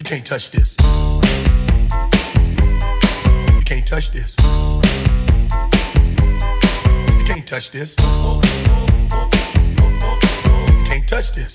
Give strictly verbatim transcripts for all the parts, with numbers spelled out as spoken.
can't touch this. You can't touch this. You can't touch this. You can't touch this.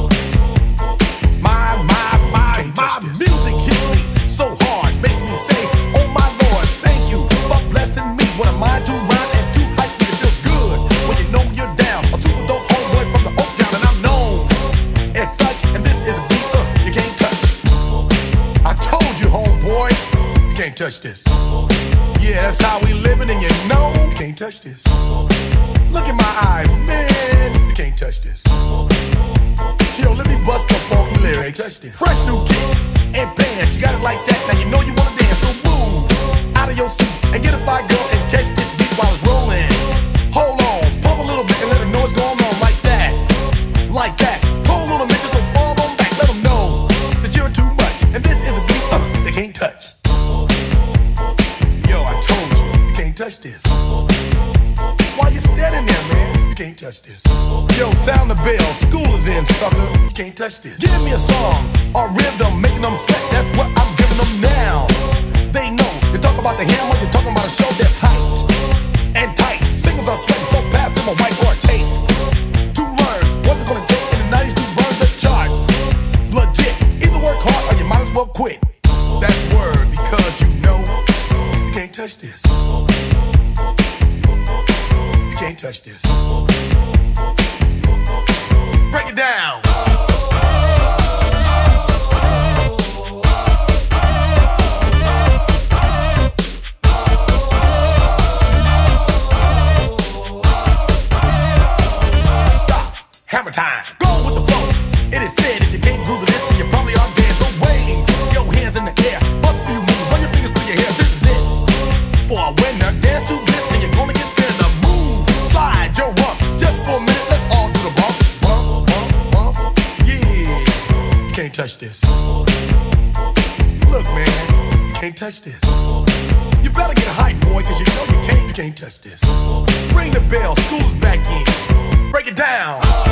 My, my, my, my music hits me so hard, makes me say, oh my Lord, thank you for blessing me. What am I to rhyme and to hype me? It feels good when you know you're down. A super dope homeboy from the Oak Town, and I'm known as such. And this is a beat uh, you can't touch. I told you, homeboy, you can't touch this. Yeah, that's how we living, and you know you can't touch this. Look in my eyes, man, you can't touch this. Yo, let me bust the funky lyrics. Fresh new kicks and bands, you got it like that. Now you know you wanna dance, so move out of your seat and get a fire girl and catch this beat while it's rolling. Hold on, pump a little bit and let them know what's going on, like that, like that. Hold on a minute, don't fall on back. Let them know that you're too much, and this is a beat uh, they can't touch. Yo, I told you, you can't touch this. Why you standing there, man? You can't touch this. Yo, sound the bell, school is in, sucker. You can't touch this. Give me a song or rhythm, making them sweat. That's what I'm giving them now. They know you talk about the hammer, you're talking about a show that's hyped and tight. Singles are sweating so fast, them a whiteboard tape. To learn what's it gonna take in the nineties to burn the charts. Legit, either work hard or you might as well quit. That's word, because you know you can't touch this. You can't touch this. Break it down. Stop. Hammer time. Go with the flow. It is said if you can't groove to this, then you probably are dead. So wave your hands in the air. Bust a few moves. Run your fingers through your hair. This is it. For a winner, dance to this, and you're gonna get there. The move. Slide your rump. Just for a minute, let's all do the bump. Bump, bump, bump. Yeah. You can't touch this. Look, man, you can't touch this. You better get hype, boy, cause you know you can't, you can't touch this. Ring the bell, school's back in. Break it down.